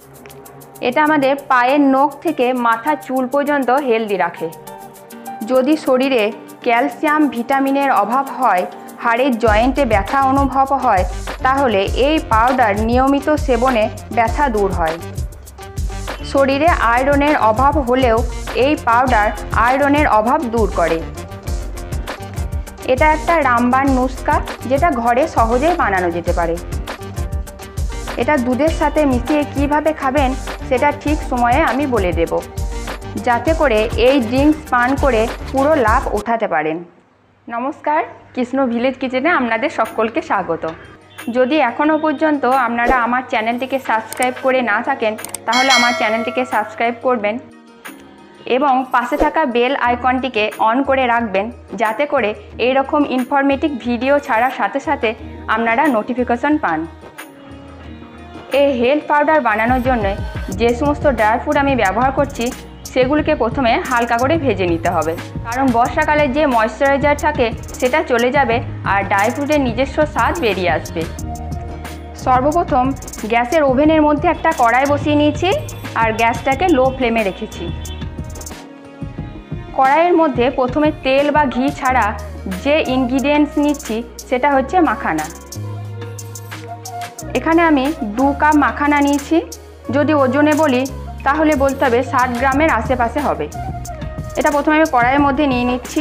এটা আমাদের পায়ের নখ থেকে মাথার চুল পর্যন্ত হেলদি রাখে। যদি শরীরে ক্যালসিয়াম ভিটামিনের অভাব হয়, হাড়ের জয়েন্টে ব্যথা অনুভব হয়, তাহলে এই পাউডার নিয়মিত সেবনে ব্যথা দূর হয়। শরীরে আয়রনের অভাব হলেও এই পাউডার আয়রনের অভাব দূর করে। এটা একটা রামবাণ নুস্কা, যেটা ঘরে সহজেই বানানো যেতে পারে। এটা দুধের সাথে মিশিয়ে কিভাবে খাবেন সেটা ঠিক সময়ে আমি বলে দেব, যাতে করে এই ড্রিঙ্কস পান করে পুরো লাভ উঠাতে পারেন। নমস্কার, কৃষ্ণ ভিলেজ কিচেনে আপনাদের সকলকে স্বাগত। যদি এখনও পর্যন্ত আপনারা আমার চ্যানেলটিকে সাবস্ক্রাইব করে না থাকেন, তাহলে আমার চ্যানেলটিকে সাবস্ক্রাইব করবেন এবং পাশে থাকা বেল আইকনটিকে অন করে রাখবেন, যাতে করে এই রকম ইনফরমেটিভ ভিডিও ছাড়ার সাথে সাথে আপনারা নোটিফিকেশন পান। এই হেলথ পাউডার বানানোর জন্য যে সমস্ত ড্রাই ফ্রুট আমি ব্যবহার করছি সেগুলিকে প্রথমে হালকা করে ভেজে নিতে হবে, কারণ বর্ষাকালে যে ময়েশ্চারাইজার থাকে সেটা চলে যাবে আর ড্রাই ফ্রুটের নিজস্ব স্বাদ বেরিয়ে আসবে। সর্বপ্রথম গ্যাসের ওভেনের মধ্যে একটা কড়াই বসিয়ে নিয়েছি আর গ্যাসটাকে লো ফ্লেমে রেখেছি। কড়াইয়ের মধ্যে প্রথমে তেল বা ঘি ছাড়া যে ইনগ্রিডিয়েন্টস নিচ্ছি সেটা হচ্ছে মাখানা। এখানে আমি 2 কাপ মাখানা নিয়েছি। যদি ওজনে বলি তাহলে বলতে হবে 60 গ্রামের আশেপাশে হবে। এটা প্রথমে আমি কড়াইয়ের মধ্যে নিয়ে নিচ্ছি।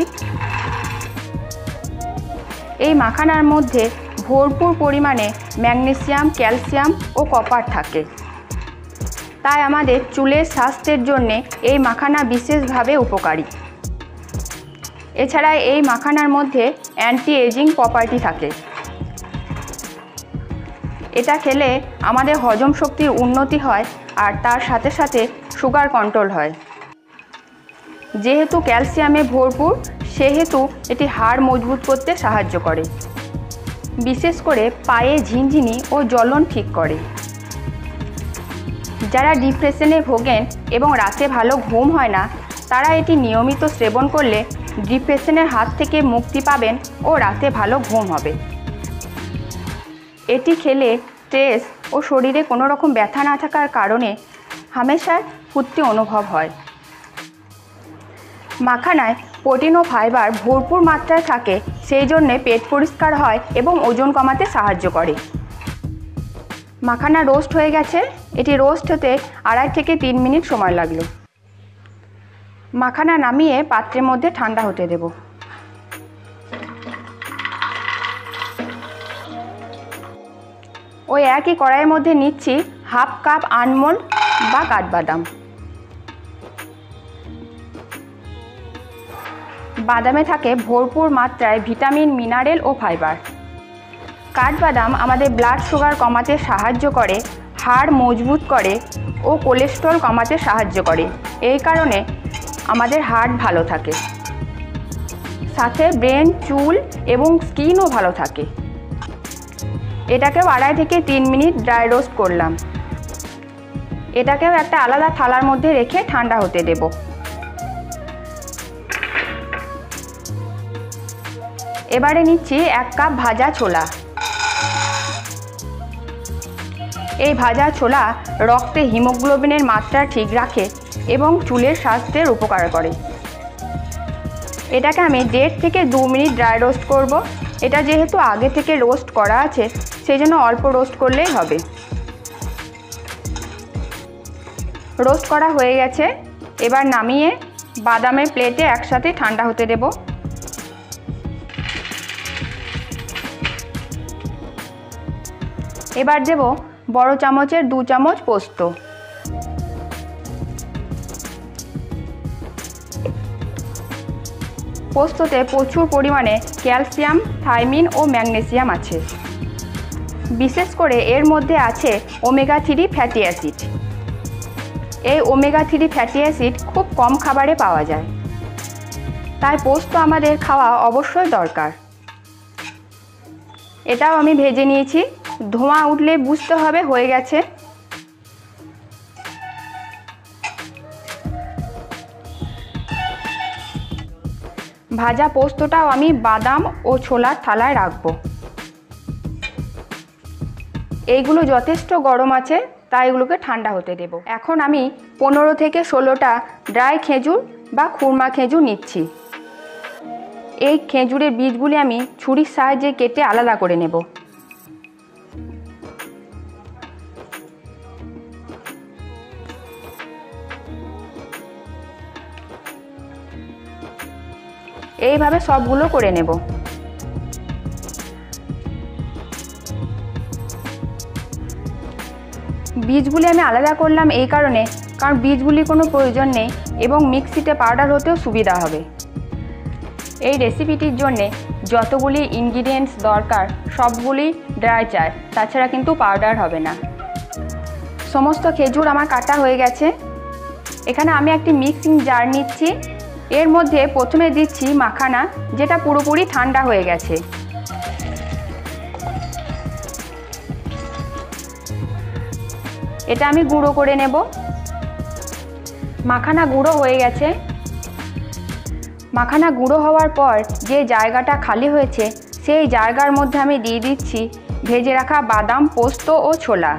এই মাখানার মধ্যে ভরপুর পরিমাণে ম্যাগনেসিয়াম, ক্যালসিয়াম ও কপার থাকে, তাই আমাদের চুলের স্বাস্থ্যের জন্যে এই মাখানা বিশেষভাবে উপকারী। এছাড়া এই মাখানার মধ্যে অ্যান্টি এজিং প্রপার্টি থাকে। এটা খেলে আমাদের হজম শক্তির উন্নতি হয় আর তার সাথে সাথে সুগার কন্ট্রোল হয়। যেহেতু ক্যালসিয়ামে ভরপুর, সেহেতু এটি হাড় মজবুত করতে সাহায্য করে। বিশেষ করে পায়ে ঝিনঝিনি ও জ্বলন ঠিক করে। যারা ডিপ্রেশনে ভোগেন এবং রাতে ভালো ঘুম হয় না, তারা এটি নিয়মিত সেবন করলে ডিপ্রেশনের হাত থেকে মুক্তি পাবেন ও রাতে ভালো ঘুম হবে। এটি খেলে স্ট্রেস ও শরীরে কোনো রকম ব্যথা না থাকার কারণে হামেশাই ফুর্তি অনুভব হয়। মাখানায় প্রোটিন ও ফাইবার ভরপুর মাত্রায় থাকে, সেই জন্যে পেট পরিষ্কার হয় এবং ওজন কমাতে সাহায্য করে। মাখানা রোস্ট হয়ে গেছে। এটি রোস্ট হতে 2.5 থেকে 3 মিনিট সময় লাগলো। মাখানা নামিয়ে পাত্রের মধ্যে ঠান্ডা হতে দেব। ওই একই কড়াইয়ের মধ্যে নিচ্ছি 1/2 কাপ আলমন্ড বা কাঠবাদাম। বাদামে থাকে ভরপুর মাত্রায় ভিটামিন, মিনারেল ও ফাইবার। কাঠবাদাম আমাদের ব্লাড সুগার কমাতে সাহায্য করে, হাড় মজবুত করে ও কোলেস্টেরল কমাতে সাহায্য করে। এই কারণে আমাদের হার্ট ভালো থাকে, সাথে ব্রেন, চুল এবং স্কিনও ভালো থাকে। এটাকেও 2.5 থেকে 3 মিনিট ড্রাই রোস্ট করলাম। এটাকেও একটা আলাদা থালার মধ্যে রেখে ঠান্ডা হতে দেব। এবারে নিচ্ছি 1 কাপ ভাজা ছোলা। এই ভাজা ছোলা রক্তে হিমোগ্লোবিনের মাত্রা ঠিক রাখে এবং চুলের স্বাস্থ্যের উপকার করে। এটাকে আমি 1.5 থেকে 2 মিনিট ড্রাই রোস্ট করব। এটা যেহেতু আগে থেকে রোস্ট করা আছে, সেই জন্য অল্প রোস্ট করলেই হবে। রোস্ট করা হয়ে গেছে। এবার নামিয়ে বাদামের প্লেটে একসাথে ঠান্ডা হতে দেব। এবার দেব বড় চামচের 2 চামচ পোস্ত। পোস্ততে প্রচুর পরিমাণে ক্যালসিয়াম, থাইমিন ও ম্যাগনেসিয়াম আছে। বিশেষ করে এর মধ্যে আছে ওমেগা 3 ফ্যাটি অ্যাসিড। এই ওমেগা 3 ফ্যাটি অ্যাসিড খুব কম খাবারে পাওয়া যায়, তাই পোস্ত আমাদের খাওয়া অবশ্যই দরকার। এটাও আমি ভেজে নিয়েছি। ধোঁয়া উঠলে বুঝতে হবে হয়ে গেছে। ভাজা পোস্তটাও আমি বাদাম ও ছোলার থালায় রাখবো। এইগুলো যথেষ্ট গরম আছে, তাই এগুলোকে ঠান্ডা হতে দেব। এখন আমি 15 থেকে 16টা ড্রাই খেজুর বা খুরমা খেজুর নিচ্ছি। এই খেজুরের বীজগুলি আমি ছুরির সাহায্যে কেটে আলাদা করে নেব। এইভাবে সবগুলো করে নেব। বীজগুলি আমি আলাদা করলাম এই কারণে, কারণ বীজগুলির কোনো প্রয়োজন নেই এবং মিক্সিতে পাউডার হতেও সুবিধা হবে। এই রেসিপিটির জন্যে যতগুলি ইনগ্রিডিয়েন্টস দরকার সবগুলি ড্রাই চাই, তাছাড়া কিন্তু পাউডার হবে না। সমস্ত খেজুর আমার কাটা হয়ে গেছে। এখানে আমি একটি মিক্সিং জার নিচ্ছি। এর মধ্যে প্রথমে দিচ্ছি মাখানা, যেটা পুরোপুরি ঠান্ডা হয়ে গেছে। এটা আমি গুঁড়ো করে নেব। মাখানা গুঁড়ো হয়ে গেছে। মাখানা গুঁড়ো হওয়ার পর যে জায়গাটা খালি হয়েছে সেই জায়গার মধ্যে আমি দিয়ে দিচ্ছি ভেজে রাখা বাদাম, পোস্ত ও ছোলা।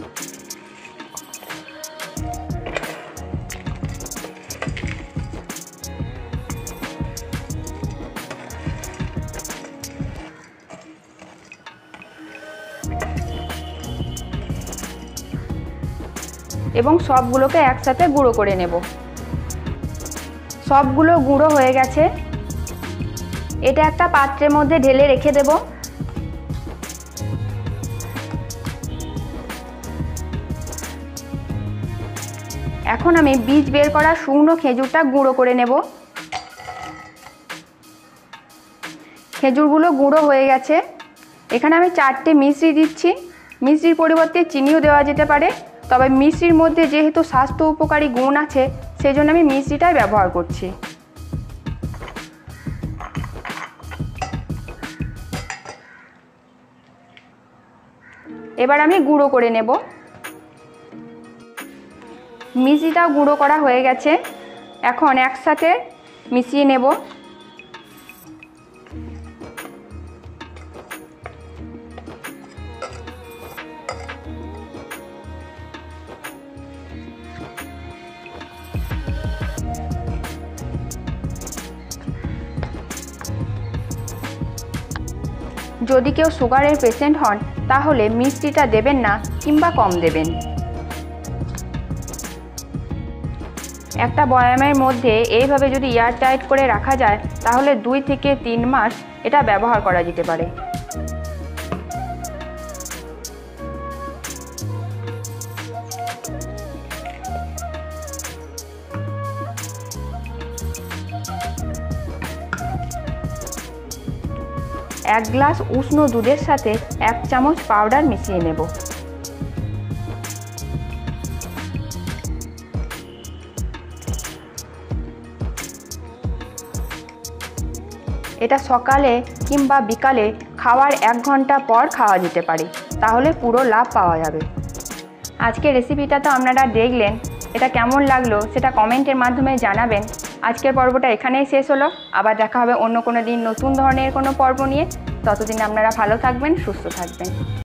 এবং সবগুলোকে একসাথে গুঁড়ো করে নেব। সবগুলো গুঁড়ো হয়ে গেছে। এটা একটা পাত্রের মধ্যে ঢেলে রেখে দেব। এখন আমি বীজ বের করা শুকনো খেজুরটা গুঁড়ো করে নেব। খেজুরগুলো গুঁড়ো হয়ে গেছে। এখানে আমি 4টে মিশ্রি দিচ্ছি। মিশ্রির পরিবর্তে চিনিও দেওয়া যেতে পারে, তবে মিশ্রির মধ্যে যেহেতু স্বাস্থ্য উপকারী গুণ আছে সেই জন্য আমি মিশ্রিটাই ব্যবহার করছি। এবার আমি গুঁড়ো করে নেব। মিশ্রিটাও গুঁড়ো করা হয়ে গেছে। এখন একসাথে মিশিয়ে নেব। যদি কেউ সুগারের পেশেন্ট হন তাহলে মিষ্টিটা দেবেন না কিংবা কম দেবেন। একটা বয়ামের মধ্যে এইভাবে যদি এয়ারটাইট করে রাখা যায় তাহলে 2 থেকে 3 মাস এটা ব্যবহার করা যেতে পারে। এক গ্লাস উষ্ণ দুধের সাথে 1 চামচ পাউডার মিশিয়ে নেব। এটা সকালে কিংবা বিকালে খাওয়ার 1 ঘন্টা পর খাওয়া যেতে পারে, তাহলে পুরো লাভ পাওয়া যাবে। আজকের রেসিপিটা তো আপনারা দেখলেন, এটা কেমন লাগলো সেটা কমেন্টের মাধ্যমে জানাবেন। আজকের পর্বটা এখানেই শেষ হলো। আবার দেখা হবে অন্য কোনো দিন নতুন ধরনের কোনো পর্ব নিয়ে। ততদিন আপনারা ভালো থাকবেন, সুস্থ থাকবেন।